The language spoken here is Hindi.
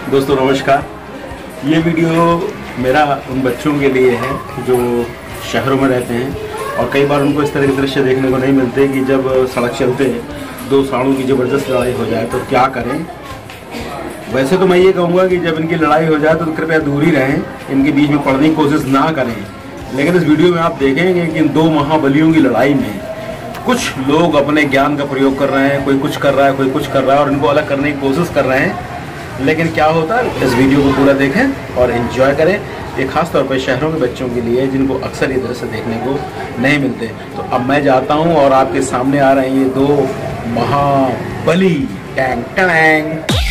दोस्तों नमस्कार। ये वीडियो मेरा उन बच्चों के लिए है जो शहरों में रहते हैं और कई बार उनको इस तरह के दृश्य देखने को नहीं मिलते कि जब सड़क चलते दो साड़ों की ज़बरदस्त लड़ाई हो जाए तो क्या करें। वैसे तो मैं ये कहूँगा कि जब इनकी लड़ाई हो जाए तो कृपया दूर ही रहें, इनके बीच में पड़ने की कोशिश ना करें। लेकिन इस वीडियो में आप देखेंगे कि इन दो महाबलियों की लड़ाई में कुछ लोग अपने ज्ञान का प्रयोग कर रहे हैं, कोई कुछ कर रहा है, कोई कुछ कर रहा है और इनको अलग करने की कोशिश कर रहे हैं। लेकिन क्या होता है, इस वीडियो को पूरा देखें और एंजॉय करें। ये खास तौर पर शहरों के बच्चों के लिए जिनको अक्सर ये दृश्य देखने को नहीं मिलते। तो अब मैं जाता हूँ और आपके सामने आ रहे हैं ये दो महाबली। Tang Tang.